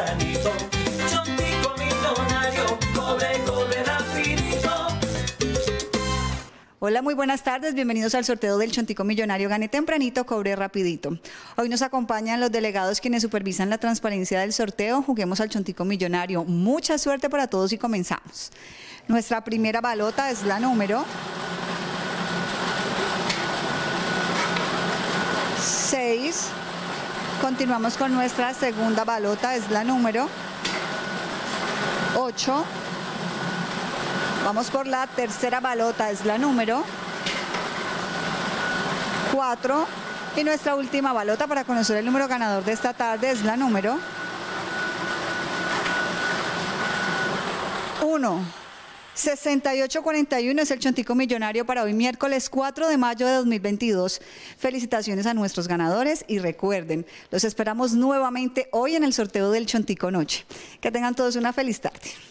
tempranito. Chontico millonario, cobre, cobre rapidito. Hola, muy buenas tardes, bienvenidos al sorteo del Chontico Millonario. Gane tempranito, cobre rapidito. Hoy nos acompañan los delegados quienes supervisan la transparencia del sorteo. Juguemos al Chontico Millonario. Mucha suerte para todos y comenzamos. Nuestra primera balota es la número 6. Continuamos con nuestra segunda balota, es la número 8. Vamos por la tercera balota, es la número 4. Y nuestra última balota para conocer el número ganador de esta tarde es la número 1. 6841 es el Chontico Millonario para hoy miércoles 4 de mayo de 2022. Felicitaciones a nuestros ganadores y recuerden, los esperamos nuevamente hoy en el sorteo del Chontico Noche. Que tengan todos una feliz tarde.